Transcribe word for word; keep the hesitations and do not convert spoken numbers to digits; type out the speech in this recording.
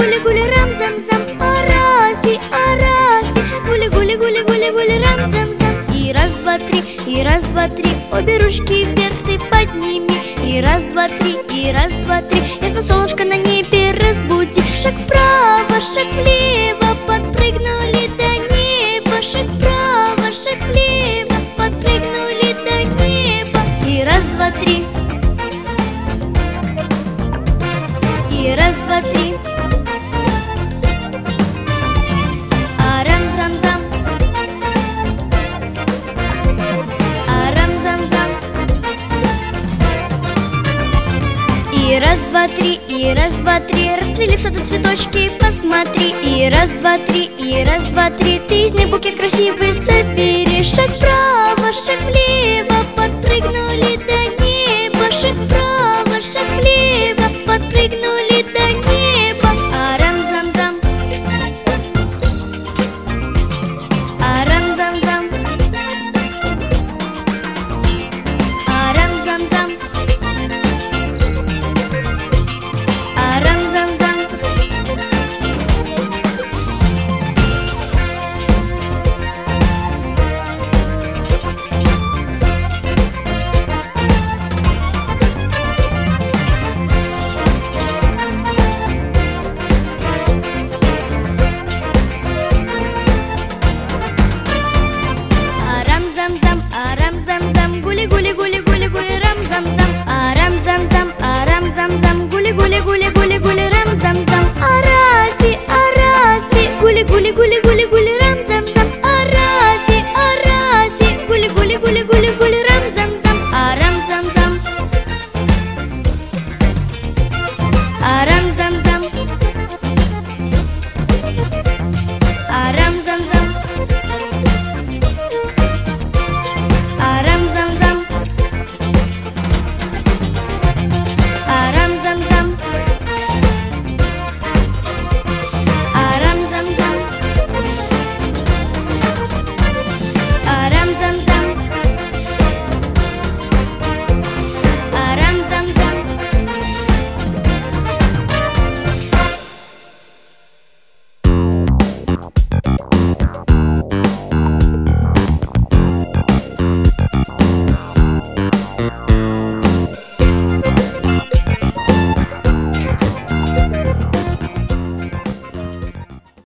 гули-гули, рам-зам-зам. Арафи, арафи, гули-гули-гули-гули-гули, рам-зам-зам. И раз, два, три, и раз, два, три, обе ручки вверх ты подними. И раз, два, три, и раз, два, три, ясно солнышко на небе разбуди. Шаг вправо, шаг влево, подпрыгнули до неба. Шаг вправо, шаг влево, подпрыгнули до неба. И раз, два, три. И раз, два, три. Арам-зам-зам. Арам-зам-зам. И раз, два, три, и раз, два, три, расцвели в саду цветочки, посмотри. И раз, два, три, и раз, два, три, ты из них букет красивый собери. Шаг вправо, шаг влево, подпрыгнули